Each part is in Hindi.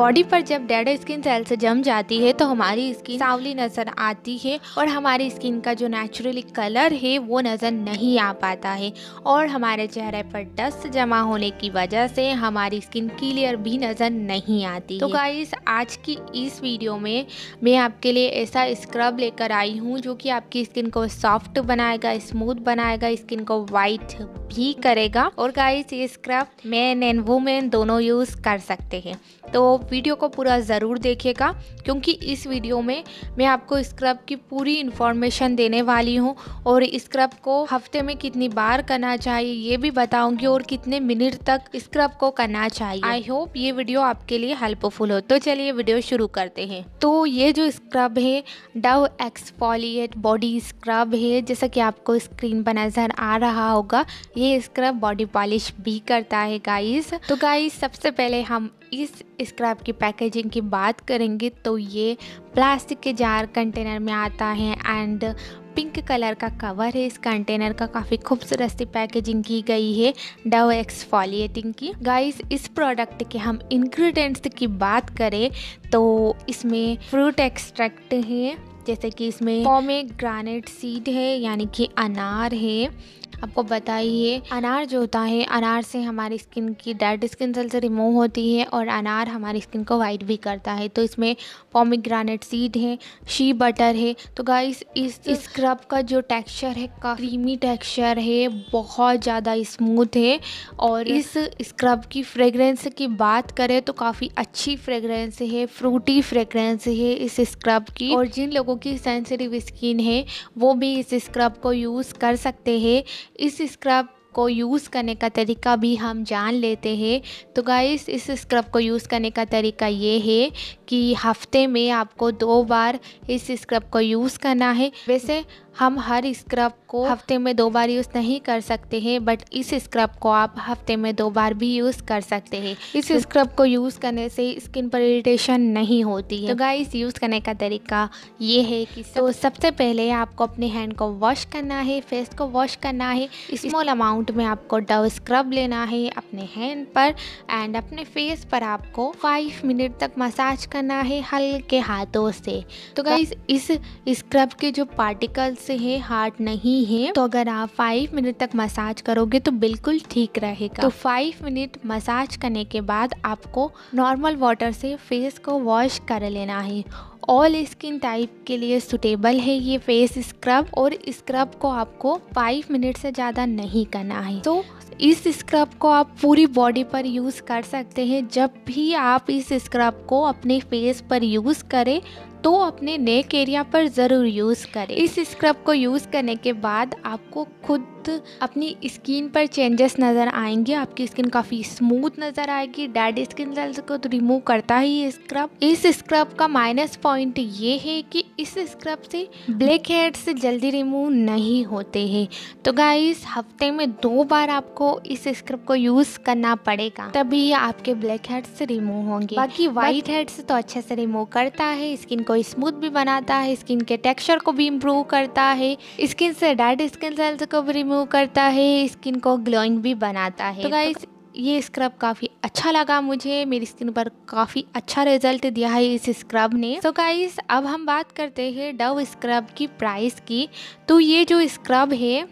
बॉडी पर जब डेड स्किन सेल्स जम जाती है तो हमारी स्किन सांवली नजर आती है और हमारी स्किन का जो नेचुरली कलर है वो नजर नहीं आ पाता है और हमारे चेहरे पर डस्ट जमा होने की वजह से हमारी स्किन क्लियर भी नजर नहीं आती तो गाइस आज की इस वीडियो में मैं आपके लिए ऐसा स्क्रब लेकर आई हूँ जो कि आपकी स्किन को सॉफ्ट बनाएगा, स्मूथ बनाएगा, स्किन को वाइट भी करेगा। और गाइस ये स्क्रब मेन एंड वुमेन दोनों यूज़ कर सकते हैं, तो वीडियो को पूरा ज़रूर देखिएगा क्योंकि इस वीडियो में मैं आपको स्क्रब की पूरी इन्फॉर्मेशन देने वाली हूँ और स्क्रब को हफ्ते में कितनी बार करना चाहिए ये भी बताऊंगी और कितने मिनट तक स्क्रब को करना चाहिए। आई होप ये वीडियो आपके लिए हेल्पफुल हो। तो चलिए वीडियो शुरू करते हैं। तो ये जो स्क्रब है डव एक्सफोलिएट बॉडी स्क्रब है, जैसा कि आपको स्क्रीन पर नज़र आ रहा होगा। ये स्क्रब बॉडी पॉलिश भी करता है गाइस। तो गाइस सबसे पहले हम इस स्क्रब की पैकेजिंग की बात करेंगे तो ये प्लास्टिक के जार कंटेनर में आता है एंड पिंक कलर का कवर है इस कंटेनर का। काफ़ी खूबसूरत सी पैकेजिंग की गई है डव एक्सफोलिएटिंग की। गाइस इस प्रोडक्ट के हम इंग्रेडिएंट्स की बात करें तो इसमें फ्रूट एक्सट्रैक्ट है, जैसे कि इसमें पोमेग्रेनेट सीड है यानी कि अनार है। आपको बताइए अनार जो होता है, अनार से हमारी स्किन की डेड स्किन सेल्स रिमूव होती है और अनार हमारी स्किन को वाइट भी करता है। तो इसमें पोमेग्रेनेट सीड है, शी बटर है। तो गाइस इस स्क्रब का जो टेक्सचर है क्रीमी टेक्सचर है, बहुत ज़्यादा स्मूथ है। और इस स्क्रब की फ्रेग्रेंस की बात करें तो काफ़ी अच्छी फ्रेग्रेंस है, फ्रूटी फ्रेग्रेंस है इस स्क्रब की। और जिन लोगों की सेंसिटिव स्किन है वो भी इस स्क्रब को यूज़ कर सकते हैं। इस स्क्रब को यूज़ करने का तरीका भी हम जान लेते हैं। तो गाइस इस स्क्रब को यूज़ करने का तरीका ये है कि हफ्ते में आपको 2 बार इस स्क्रब को यूज़ करना है। वैसे हम हर स्क्रब को हफ्ते में 2 बार यूज़ नहीं कर सकते हैं, बट इस स्क्रब को आप हफ्ते में 2 बार भी यूज़ कर सकते हैं। इस स्क्रब को यूज़ करने से स्किन पर इरिटेशन नहीं होती है। तो गाइस यूज़ करने का तरीका ये है कि तो सबसे पहले आपको अपने हैंड को वॉश करना है, फेस को वॉश करना है। स्मॉल अमाउंट में आपको डव स्क्रब लेना है अपने हैंड पर एंड अपने फेस पर आपको 5 मिनट तक मसाज करना है हल्के हाथों से। तो गाइस इस स्क्रब के जो पार्टिकल्स है हार्ड नहीं है, तो अगर आप 5 मिनट तक मसाज करोगे तो बिल्कुल ठीक रहेगा। तो 5 मिनट मसाज करने के बाद आपको नॉर्मल वाटर से फेस को वॉश कर लेना है। ऑल स्किन टाइप के लिए सुटेबल है ये फेस स्क्रब और स्क्रब को आपको 5 मिनट से ज़्यादा नहीं करना है। तो इस स्क्रब को आप पूरी बॉडी पर यूज़ कर सकते हैं। जब भी आप इस स्क्रब को अपने फेस पर यूज़ करें तो अपने नेक एरिया पर ज़रूर यूज़ करें। इस स्क्रब को यूज़ करने के बाद आपको खुद अपनी स्किन पर चेंजेस नज़र आएंगे। आपकी स्किन काफ़ी स्मूथ नज़र आएगी। डेड स्किन सेल्स को तो रिमूव करता ही ये स्क्रब। इस स्क्रब का माइनस पॉइंट ये है कि इस स्क्रब से ब्लैक हेड्स जल्दी रिमूव नहीं होते हैं। तो गाइस हफ्ते में 2 बार आपको इस स्क्रब को यूज़ करना पड़ेगा, तभी आपके ब्लैक हेड्स रिमूव होंगे। बाकी वाइट हेड्स तो अच्छे से रिमूव करता है, स्किन को स्मूथ भी बनाता है, स्किन के टेक्सचर को भी इम्प्रूव करता है, स्किन से डेड स्किन सेल्स को भी रिमूव करता है, स्किन को ग्लोइंग भी बनाता है। तो गाइस ये स्क्रब काफ़ी अच्छा लगा मुझे, मेरी स्किन पर काफ़ी अच्छा रिजल्ट दिया है इस स्क्रब ने। तो गाइस अब हम बात करते हैं डव स्क्रब की प्राइस की। तो ये जो स्क्रब है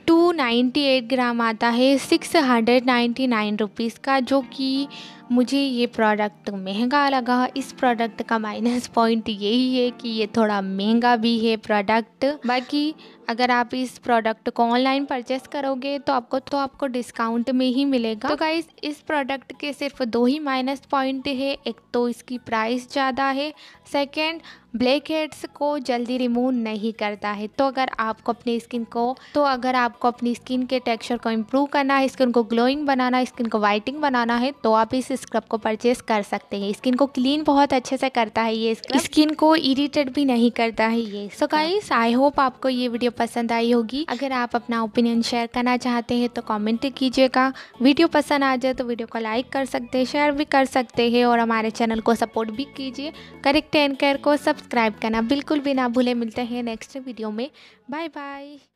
298 ग्राम आता है 699 रुपीज़ का, जो कि मुझे ये प्रोडक्ट महंगा लगा। इस प्रोडक्ट का माइनस पॉइंट यही है कि ये थोड़ा महंगा भी है प्रोडक्ट। बाकी अगर आप इस प्रोडक्ट को ऑनलाइन परचेस करोगे तो आपको डिस्काउंट में ही मिलेगा। तो गाइस इस प्रोडक्ट के सिर्फ 2 ही माइनस पॉइंट है। एक तो इसकी प्राइस ज़्यादा है, सेकेंड ब्लैक हेड्स को जल्दी रिमूव नहीं करता है। तो अगर आपको अपनी स्किन के टेक्सचर को इम्प्रूव करना है, स्किन को ग्लोइंग बनाना है, स्किन को वाइटिंग बनाना है तो आप इस स्क्रब को परचेस कर सकते हैं। स्किन को क्लीन बहुत अच्छे से करता है ये स्क्रब, स्किन को इरिटेट भी नहीं करता है ये। सो गाइस आई होप आपको ये वीडियो पसंद आई होगी। अगर आप अपना ओपिनियन शेयर करना चाहते हैं तो कमेंट कीजिएगा। वीडियो पसंद आ जाए तो वीडियो को लाइक कर सकते हैं, शेयर भी कर सकते हैं और हमारे चैनल को सपोर्ट भी कीजिए। करेक्ट एंड केयर को सब्सक्राइब करना बिल्कुल भी ना भूले। मिलते हैं नेक्स्ट वीडियो में। Bye bye.